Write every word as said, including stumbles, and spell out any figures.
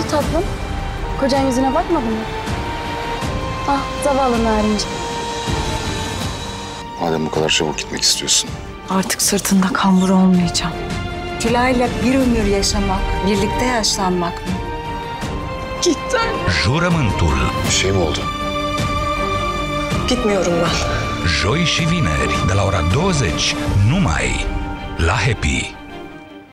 tatlım? Kocan yüzüne bakmadı mı? Ah zavallı Narinci. Madem bu kadar çabuk gitmek istiyorsun. Artık sırtında kambur olmayacağım. Tülay'la bir ömür yaşamak, birlikte yaşlanmak mı? Jurământul. Bir şey mi oldu? Gitmiyorum ben. Joi și vineri, de la ora douăzeci, numai la Happy.